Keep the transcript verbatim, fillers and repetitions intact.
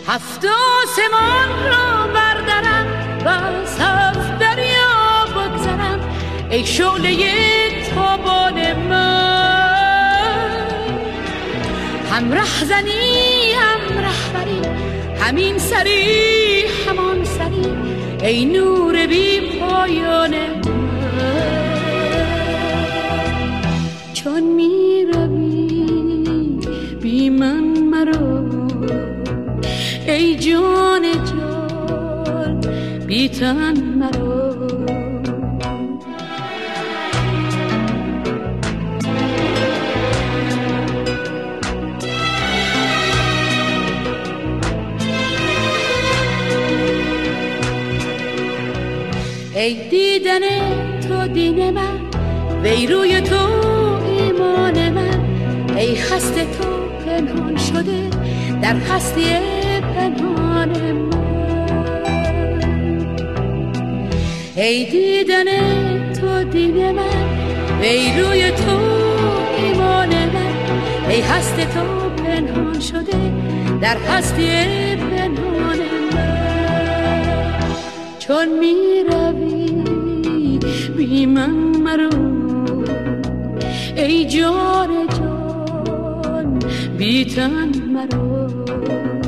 هفت آسمان را بردرم و از هفت دریا بگذرم ای شعله تابان من. هم رهزنی هم رهبری، همین سری همان سری ای نور بی پایان من. چون می روی بی من مرو ای جان جان بی تن مرو. ای دیدن تو دین من، وی روی تو ایمان من، ای هست تو پنهان شده در هستی پنهان من. ای دیدن تو دین من، ای روی تو ایمان من، ای هست تو پنهان شده در هستی پنهان من. چون می روی بی من مرو ای جان جان بی تن مرو.